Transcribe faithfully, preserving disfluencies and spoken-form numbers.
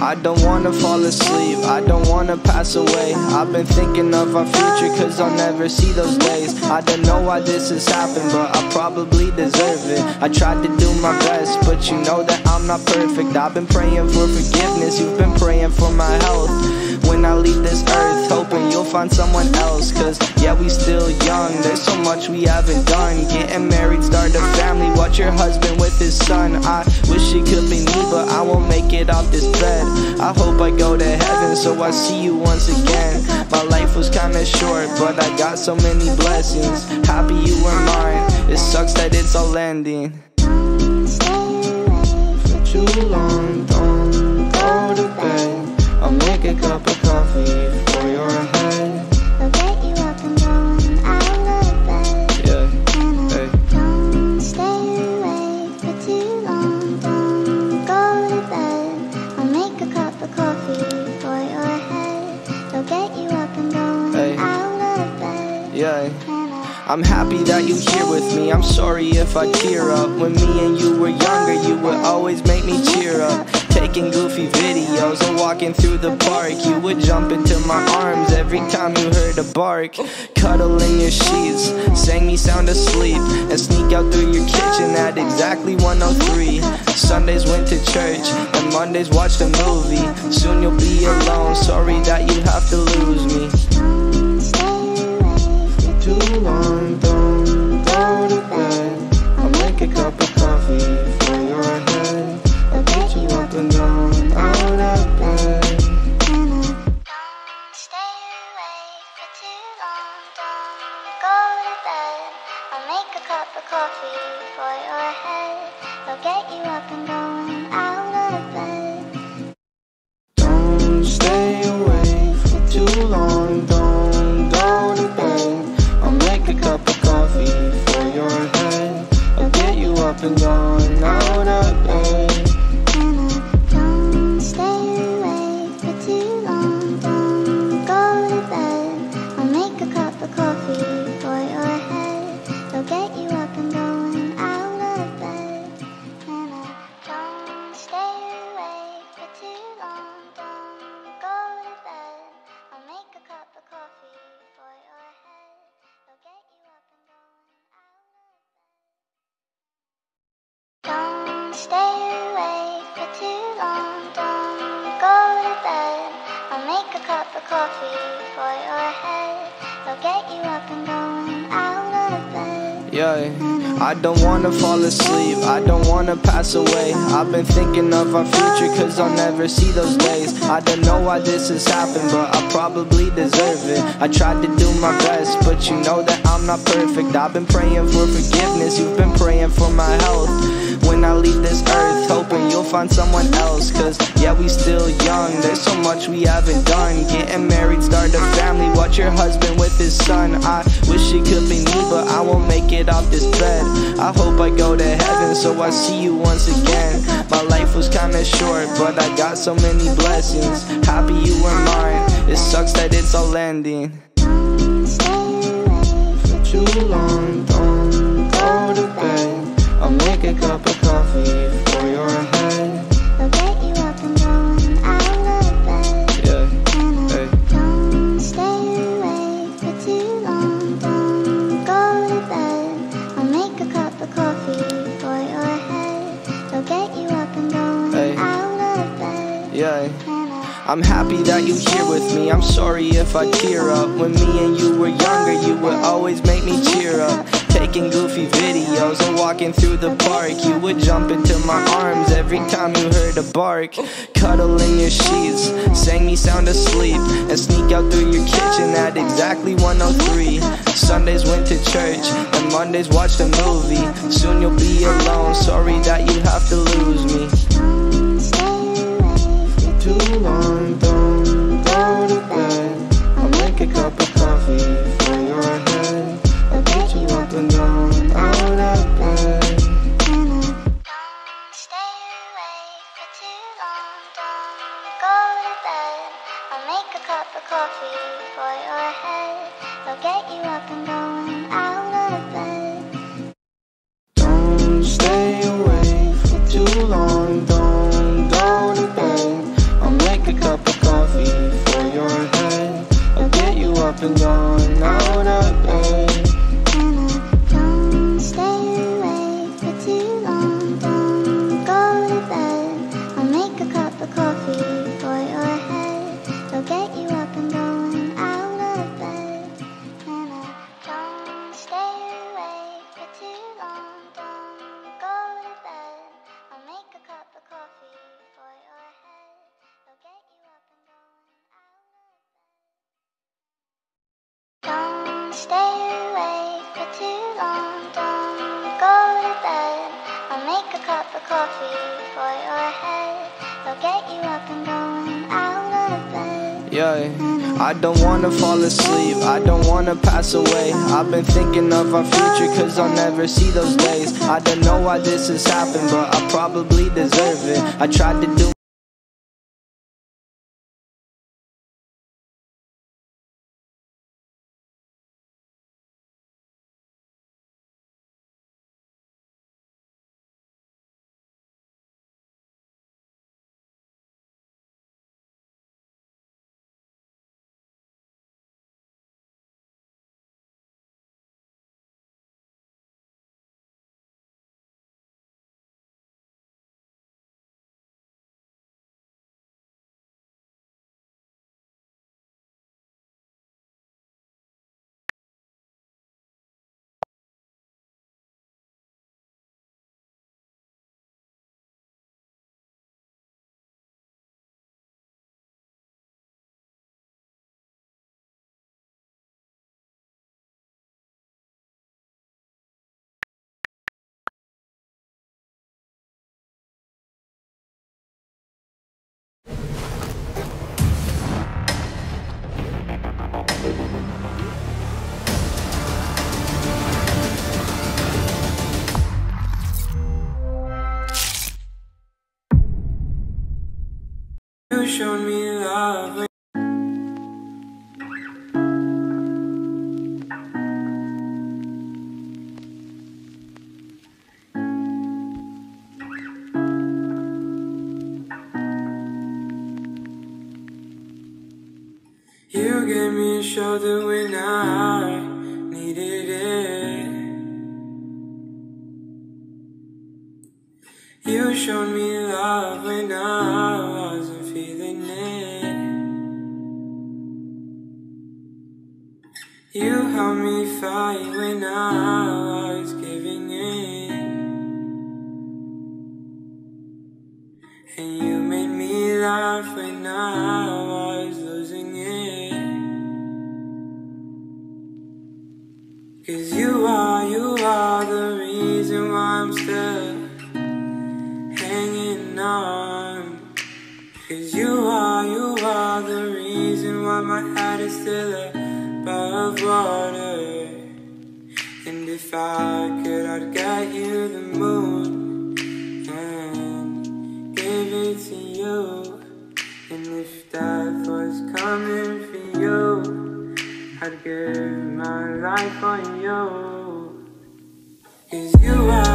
I don't wanna fall asleep, I don't wanna pass away. I've been thinking of our future, cause I'll never see those days. I don't know why this has happened, but I probably deserve it. I tried to do my best, but you know that I'm not perfect. I've been praying for forgiveness, you've been praying for my health. When I leave this earth, hoping you'll find someone else. Cause yeah, we still young, there's so much we haven't done. Getting married, start a family, watch your husband with his son. I wish it could be me, but I won't make it off this bed. I hope I go to heaven, so I see you once again. My life was kinda short, but I got so many blessings. Happy you were mine, it sucks that it's all ending. For too long, don't go to bed. I'll make a cup of coffee for your head. I'll get you up and going out of bed. Yeah, hey. Don't stay awake for too long. Don't go to bed. I'll make a cup of coffee for your head. I'll get you up and going hey. out of bed. Yeah. I'm happy that you're here with me, I'm sorry if I tear up. When me and you were younger, you would always make me cheer up. Taking goofy videos and walking through the park, you would jump into my arms every time you heard a bark. Cuddle in your sheets, sang me sound asleep, and sneak out through your kitchen at exactly one oh three. Sundays went to church, and Mondays watched a movie. Soon you'll be alone, sorry that you have to lose me. Too long, don't go to bed. I'll make a cup of coffee for your head. I'll get you up and down, out of bed. Don't stay awake for too long. Don't go to bed. I'll make a cup of coffee for your head. I'll get you up and going out of bed. Don't stay awake for too long, don't go to bed. I'll make a cup of coffee for your head. I'll get you up and down, out of bed. Don't stay awake for too long. Don't go to bed. I'll make a cup of coffee for your head. I'll get you up and going out of bed. Don't stay awake for too long. Don't go to bed. I'll make a cup of coffee for your head. I'll get you up and going out of bed. Don't stay awake for too long. Don't go to bed. I'll make a cup of coffee for your head. I'll get you up and going out of bed. Yeah, I don't wanna fall asleep, I don't wanna pass away. I've been thinking of our future, cause I'll never see those days. I don't know why this has happened, but I probably deserve it. I tried to do my best, but you know that I'm not perfect. I've been praying for forgiveness, you've been praying for my health. When I leave this earth, hoping you'll find someone else. Cause yeah, we still young, there's so much we haven't done. Getting married, start a family, watch your husband with his son. I wish it could be me, but I won't make it off this bed. I hope I go to heaven, so I see you once again. My life was kinda short, but I got so many blessings. Happy you were mine, it sucks that it's all ending. For too long, don't go to bed. I'll make a cup of coffee for your head. I'll get you up and going out of bed. Yeah, hey. Don't stay awake for too long. Don't go to bed. I'll make a cup of coffee for your head. I'll get you up and going hey. out of bed. Yeah. I'm happy that you're here with me, I'm sorry if I tear up. When me and you were younger, you would always make me cheer up. Taking goofy videos and walking through the park, you would jump into my arms every time you heard a bark. Cuddle in your sheets, sang me sound asleep, and sneak out through your kitchen at exactly one oh three. Sundays went to church, and Mondays watched a movie. Soon you'll be alone, sorry that you have to lose me. Too long, don't go to bed. I'll make a cup of coffee for your head. I'll get you up and down, out of bed. Don't stay awake for too long. Don't go to bed. I'll make a cup of coffee for your head. I'll get you up and going out of bed. Don't stay awake for too long, don't go to bed. I'll up and going out of bed. And I don't stay awake for too long. Don't go to bed. I'll make a cup of coffee for your head. It'll get you up and going out of bed. And I don't stay awake for too long. Don't go to bed. I'll make a cup of coffee for your head. It'll get you up and going out of bed. Don't stay awake for too long. Don't go to bed. I'll make a cup of coffee for your head. It'll get you up and going out of bed. Yeah, I don't wanna fall asleep, I don't wanna pass away. I've been thinking of our future cause I'll never see those days. I don't know why this has happened, but I probably deserve it. I tried to do you showed me love. You gave me a shoulder when I needed it. You showed me love when I wasn't feeling it. You helped me fight when I was giving in. And you made me laugh when I was losing it. Cause you are, you are the reason why I'm still hanging on. Cause you are, you are the reason why my head is still above water. And if I could, I'd get you the moon and give it to you. And if death was coming for you, I'd give my life on you. Cause you are